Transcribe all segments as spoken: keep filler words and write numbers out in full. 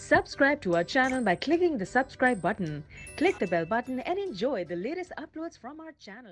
Subscribe to our channel by clicking the subscribe button. Click the bell button and enjoy the latest uploads from our channel.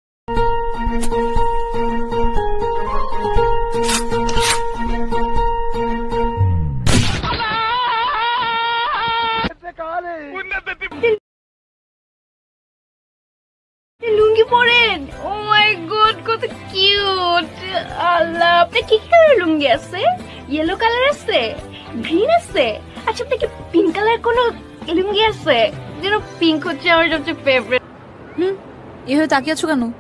লুঙ্গি পরেন? ও মাই god, কত cute! আল্লাহ, আপনার কি colour লুঙ্গি আছে? Yellow colour আছে, green আছে, আচ্ছা আপনার কি পিঙ্ক কালার কোনো লুঙ্গি আছে? যেন পিঙ্ক হচ্ছে আমার সবচেয়ে ফেভারিট। হুম, এভাবে তাকিয়ে আছো কেন?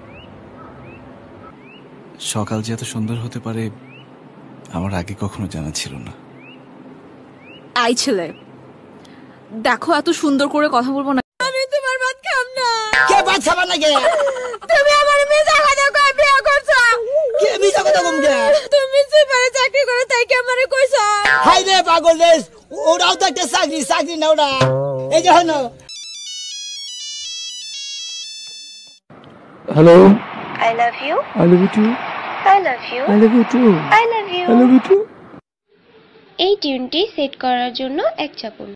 সকাল যে এত সুন্দর হতে পারে আমার আগে কখনো জানা ছিল না। আই ছেলে, দেখো এত সুন্দর করে কথা বলবো না। আমি তোমার ভাত খাম না। কে ভাত খাবা না কে? তুমি আমার মিছা কথা কই বিয়ে করছো? কে মিছা কথা কম কে? তুমি সুপারে চাকরি করে তাই কি আমারে কইছো? হাই রে পাগল রে, ওরাও তো একটা চাকরি, চাকরি না ওরা। এই যে হনো। Hello, I love you, I love you too. I love you, I love you too. I love you. I love you too. এই টিউনটি সেট করার জন্য এক চাপুন।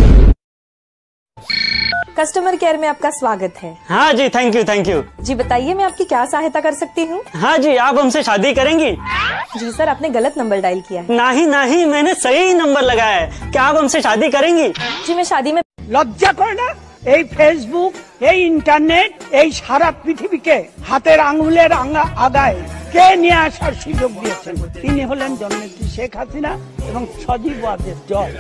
कस्टमर केयर में आपका स्वागत है। हाँ जी, थैंक यू थैंक यू। जी बताइए, मैं आपकी क्या सहायता कर सकती हूँ? हाँ जी, आप हमसे शादी करेंगी? जी सर, आपने गलत नंबर डायल किया है। नहीं नहीं, मैंने सही नंबर लगाया है। क्या आप हमसे शादी करेंगी? जी मैं शादी में। লজ্জা করে না? এই ফেসবুক, এই ইন্টারনেট, এই সারা পৃথিবীকে হাতের আঙুলের আগায় কে নিয়ে আসার সুযোগ দিয়েছেন? তিনি হলেন জননেত্রী শেখ হাসিনা এবং সজীব ওয়াজেদ জয়।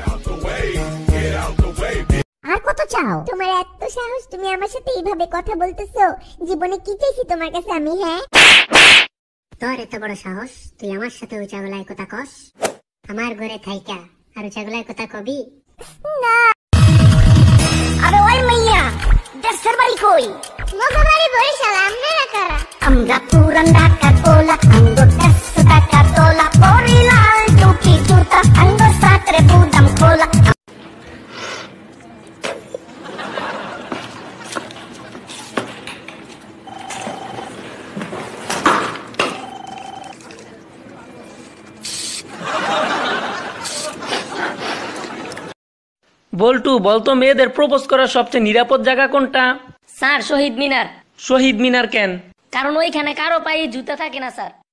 আর কত চাও? তোমার এত সাহস, তুমি আমার সাথে এইভাবে কথা বলতেছো? জীবনে কি চাইছি তোমার কাছে আমি? হ্যাঁ, তোর এত বড় সাহস, তুই আমার সাথে উচাগলায় কথা কস? আমার ঘরে থাইকা আর উচাগলায় কথা কবি না। আরে ওই মাইয়া, দেশের বাড়ি কই? মগা বাড়ি বরিশাল। আপনারা কারা? আমরা পুরান ঢাকার পোলা, আঙ্গো দেড়শো টাকা তোলা, পরিলাল টুপি জুতা, আঙ্গো সাতরে বুদাম খোলা। বল্টু, বলতো মেয়েদের প্রপোজ করার সবচেয়ে নিরাপদ জায়গা কোনটা? স্যার, শহীদ মিনার। শহীদ মিনার কেন? কারণ ওইখানে কারো পায়ে জুতা থাকে না স্যার।